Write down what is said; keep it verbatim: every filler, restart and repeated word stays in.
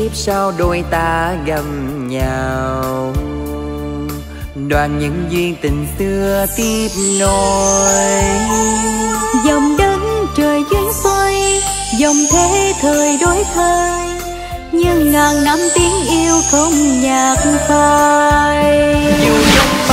kiếp sau đôi ta gặp nhau, đoàn nhân duyên tình xưa tiếp nối. Dòng đất trời duyên xoay, dòng thế thời đổi thay, nhưng ngàn năm tiếng yêu không nhạt phai. Dù trong